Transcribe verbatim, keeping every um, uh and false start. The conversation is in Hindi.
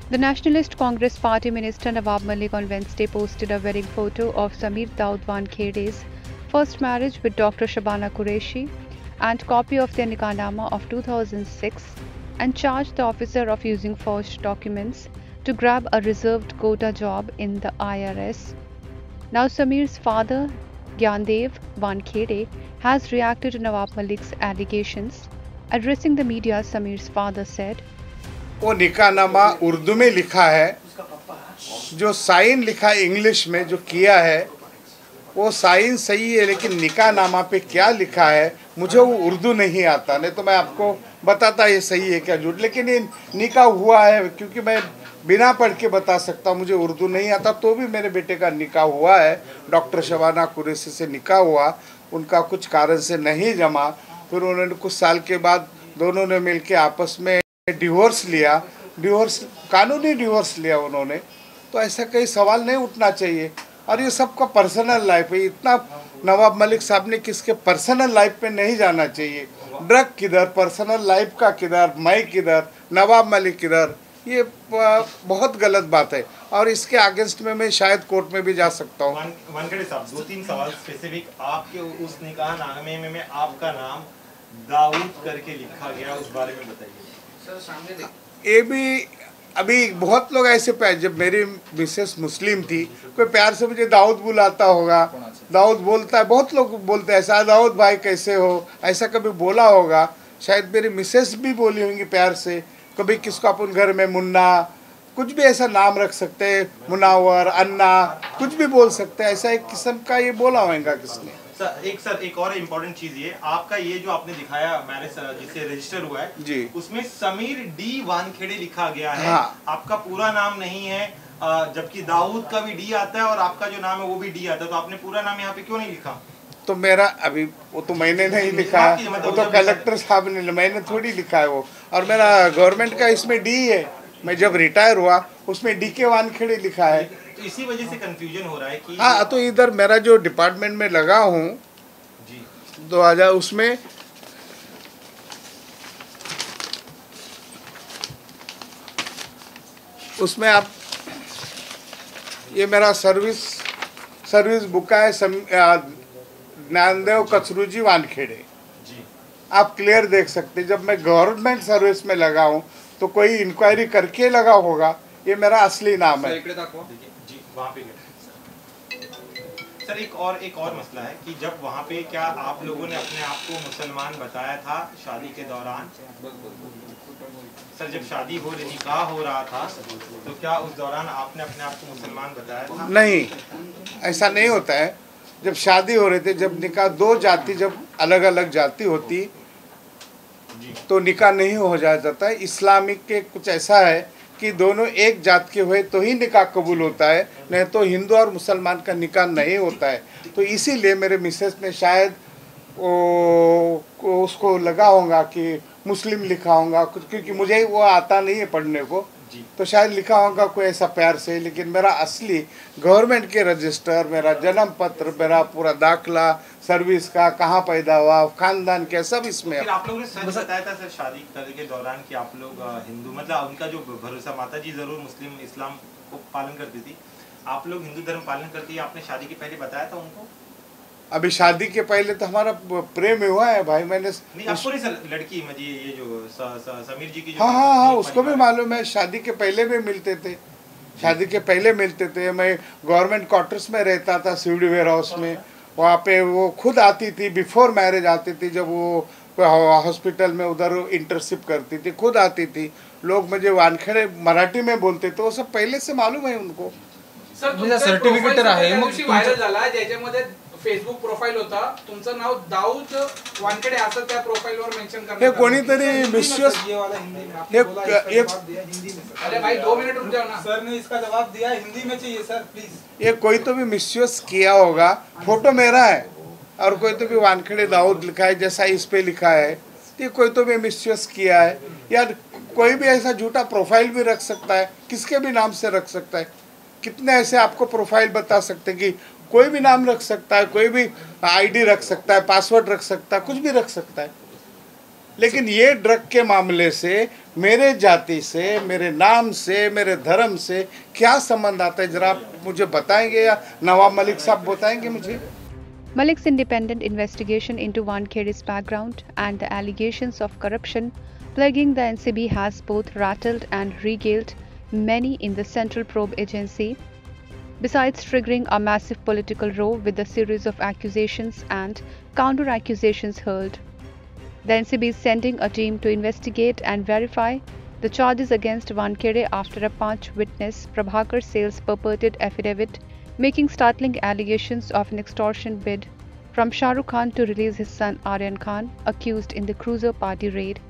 The Nationalist Congress Party Minister Nawab Malik on Wednesday posted a wedding photo of Samir Daud Wankhede's first marriage with Doctor Shabana Qureshi and copy of their Nikah of two thousand six and charged the officer of using forged documents to grab a reserved quota job in the I R S. Now Samir's father, Gyandev Wankhede, has reacted to Nawab Malik's allegations. Addressing the media, Samir's father said, वो निकाहनामा उर्दू में लिखा है, जो साइन लिखा है इंग्लिश में जो किया है वो साइन सही है, लेकिन निकाहनामा पे क्या लिखा है मुझे वो उर्दू नहीं आता, नहीं तो मैं आपको बताता ये सही है क्या झूठ। लेकिन ये निकाह हुआ है, क्योंकि मैं बिना पढ़ के बता सकता हूँ, मुझे उर्दू नहीं आता, तो भी मेरे बेटे का निकाह हुआ है। डॉक्टर शबाना कुरैशी से निकाह हुआ, उनका कुछ कारण से नहीं जमा, फिर उन्होंने कुछ साल के बाद दोनों ने मिलकर आपस में डिवोर्स लिया, डिवोर्स कानूनी डिवोर्स लिया उन्होंने। तो ऐसा कई सवाल नहीं उठना चाहिए, और ये सबका पर्सनल लाइफ है। इतना नवाब मलिक साहब ने किसके पर्सनल लाइफ में नहीं जाना चाहिए। ड्रग किधर, पर्सनल लाइफ का किधर, मैं किधर, नवाब मलिक किधर, ये बहुत गलत बात है, और इसके अगेंस्ट में मैं शायद कोर्ट में भी जा सकता हूँ। वानखेड़े साहब, दो तीन सवाल स्पेसिफिक। आपके उस निकाहनामे में, में आपका नाम दाऊद करके लिखा गया, उस बारे में बताइए। ये भी अभी बहुत लोग ऐसे प्यार, जब मेरी मिसेस मुस्लिम थी, कोई प्यार से मुझे दाऊद बुलाता होगा, दाऊद बोलता है, बहुत लोग बोलते हैं ऐसा, दाऊद भाई कैसे हो, ऐसा कभी बोला होगा। शायद मेरी मिसेस भी बोली होंगी प्यार से। कभी किसको अपन घर में मुन्ना, कुछ भी ऐसा नाम रख सकते हैं, मुनावर, अन्ना, कुछ भी बोल सकते हैं, ऐसा एक किस्म का ये बोला होगा किसने। सर एक सर एक और इम्पोर्टेंट चीज, ये आपका ये जो आपने दिखाया मैरिज जिससे रजिस्टर हुआ है जी, उसमें समीर डी वानखेड़े लिखा गया है। हाँ। आपका पूरा नाम नहीं है, जबकि दाऊद का भी डी आता है और आपका जो नाम है वो भी डी आता है, तो आपने पूरा नाम यहाँ पे क्यों नहीं लिखा? तो मेरा अभी वो तो मैंने नहीं लिखा है, वो तो कलेक्टर साहब ने, मैंने थोड़ी लिखा है वो। और मेरा गवर्नमेंट का इसमें डी है, मैं जब रिटायर हुआ उसमें डी के वानखेड़े लिखा है, तो इसी वजह से कंफ्यूजन हो रहा है कि हाँ। तो इधर मेरा जो डिपार्टमेंट में लगा हूँ जी दो हजार उसमें उसमें आप ये मेरा सर्विस सर्विस बुक है, ज्ञानदेव कचरूजी वानखेड़े, आप क्लियर देख सकते। जब मैं गवर्नमेंट सर्विस में लगा हूँ तो कोई इंक्वायरी करके लगा होगा, ये मेरा असली नाम है। जी वहाँ पे सर एक और एक और मसला है कि जब वहाँ पे क्या आप लोगों ने अपने आप को मुसलमान बताया था शादी के दौरान? सर जब शादी हो रही, निकाह हो रहा था, तो क्या उस दौरान आपने अपने आप को मुसलमान बताया था? नहीं, ऐसा नहीं होता है। जब शादी हो रही थी, जब निकाह दो जाति जब अलग अलग जाति होती तो निकाह नहीं हो जाता है। इस्लामिक के कुछ ऐसा है कि दोनों एक जात के हुए तो ही निकाह कबूल होता है, नहीं तो हिंदू और मुसलमान का निकाह नहीं होता है। तो इसीलिए मेरे मिसेस ने शायद वो, उसको लगा होगा कि मुस्लिम लिखा होगा कुछ, क्योंकि मुझे वो आता नहीं है पढ़ने को, तो शायद लिखा होगा कोई ऐसा प्यार से। लेकिन मेरा असली गवर्नमेंट के रजिस्टर, मेरा जन्म पत्र, मेरा पूरा दाखला, सर्विस का, कहाँ पैदा हुआ, खानदान क्या, सब इसमें। फिर आप लोगों ने सच बताया था सर शादी के दौरान कि आप लोग हिंदू, मतलब उनका जो भरोसा, माता जी जरूर मुस्लिम इस्लाम को पालन करती थी, आप लोग हिंदू धर्म पालन करती है, आपने शादी के पहले बताया था उनको? अभी शादी के पहले तो हमारा प्रेम हुआ है भाई, मैंने नहीं आपको नहीं सर, लड़की मुझे ये जो स, स, समीर जी की जो हाँ हाँ हाँ उसको भी मालूम है। शादी के पहले भी मिलते थे, शादी के पहले मिलते थे। मैं गवर्नमेंट क्वार्टर्स में रहता था सीडी वेयर हाउस में, वहाँ पे वो खुद आती थी, बिफोर मैरिज आती थी, जब वो हॉस्पिटल में उधर इंटर्नशिप करती थी, खुद आती थी। लोग मुझे वानखेड़े मराठी में बोलते थे, वो सब पहले से मालूम है उनको। सर्टिफिकेट आहे मग व्हायरल झाला, ज्याच्यामध्ये फेसबुक प्रोफाइल होता, तुमचं नाव दाऊद वानखेड़े असं त्या प्रोफाइलवर मेंशन करण्यात हे कोणीतरी मिसयूज, ये अरे भाई दो मिनट रुक जाओ ना। सर ने इसका जवाब दिया, हिंदी में चाहिए सर प्लीज। ये कोई तो भी मिसयूज किया होगा। फोटो मेरा है और कोई तो भी वानखेड़े दाऊद लिखा है, जैसा इस पे लिखा है, ये कोई तो भी मिसयूज किया है। यार कोई भी ऐसा झूठा प्रोफाइल भी रख सकता है, किसके भी नाम से रख सकता है। कितने ऐसे आपको प्रोफाइल बता सकते हैं कि कोई भी नाम रख सकता है, कोई भी आईडी रख सकता है, पासवर्ड रख सकता है, कुछ भी रख सकता है। लेकिन ये ड्रग के मामले से मेरे जाति से, मेरे नाम से, मेरे धर्म से क्या संबंध आता है, जरा आप मुझे बताएंगे या नवाब मलिक साहब बताएंगे मुझे? Malik's independent investigation into Wankhede's background and the allegations of corruption plaguing the N C B has both rattled and regaled many in the Central Probe Agency, besides triggering a massive political row with a series of accusations and counter-accusations hurled. The N C B is sending a team to investigate and verify the charges against Wankhede after a Panch witness, Prabhakar Sale's purported affidavit making startling allegations of an extortion bid from Shah Rukh Khan to release his son Aryan Khan, accused in the Cruiser Party raid,